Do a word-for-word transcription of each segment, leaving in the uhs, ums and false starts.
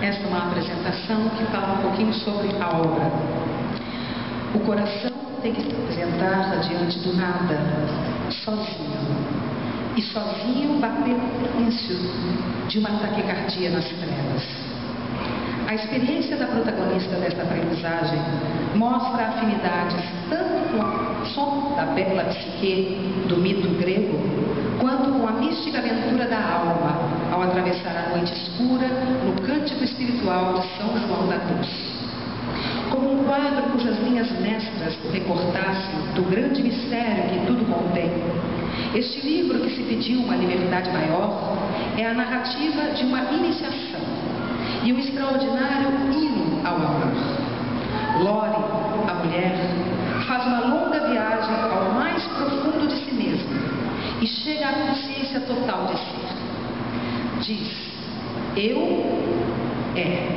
Esta é uma apresentação que fala um pouquinho sobre a obra. O coração tem que se apresentar diante do nada, sozinho. E sozinho bater o início de uma taquicardia nas trevas. A experiência da protagonista desta aprendizagem mostra afinidades tanto com a som da bela psique do mito grego, quanto com a mística aventura da alma ao atravessar a noite escura no cântico espiritual de São João da Cruz. Como um quadro cujas linhas mestras recortassem do grande mistério que tudo contém, este livro, que se pediu uma liberdade maior, é a narrativa de uma iniciação e um extraordinário hino ao amor. Lore, a mulher, faz uma longa viagem ao mais profundo de si mesma e chega à consciência total de si. Diz: eu é.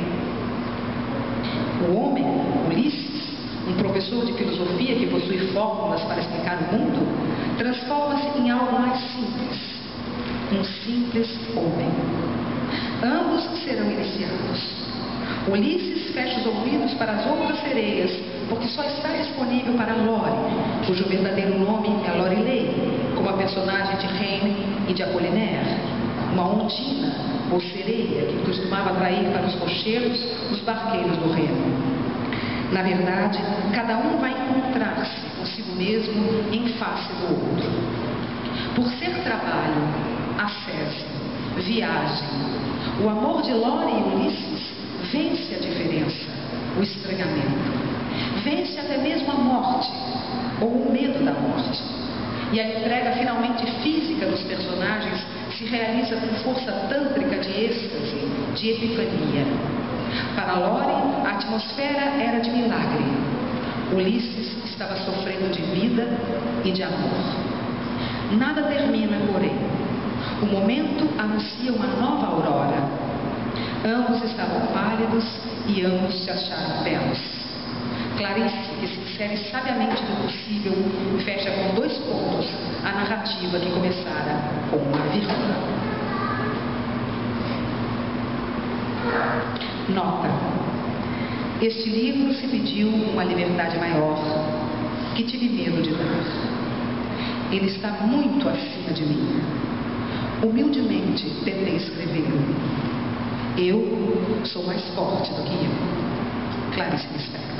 O homem, Ulisses, um professor de filosofia que possui fórmulas para explicar o mundo, transforma-se em algo mais simples, um simples homem. Ambos serão iniciados. Ulisses fecha os ouvidos para as outras sereias, porque só está disponível para Lore, cujo verdadeiro nome é Lorelei, como a personagem de Heine e de Apollinaire, uma ondina ou sereia que costumava atrair para os cocheiros os barqueiros do Reno. Na verdade, cada um vai encontrar-se consigo mesmo em face do outro. Por ser trabalho, ascese, viagem, o amor de Lore e Ulisses vence a diferença, o estranhamento, vence até mesmo a morte, ou o medo da morte. E a entrega finalmente física dos personagens se realiza com força tântrica de êxtase, de epifania. Para Lore, a atmosfera era de milagre. Ulisses estava sofrendo de vida e de amor. Nada termina, porém. O momento anuncia uma nova aurora. Ambos estavam pálidos e ambos se acharam belos. Clarice, que se insere sabiamente no possível, fecha com dois pontos a narrativa que começara com uma vírgula. Nota: este livro se pediu uma liberdade maior, que tive medo de dar. Ele está muito acima de mim. Humildemente tentei escrevê-lo. Eu sou mais forte do que eu. Clarice Lispector.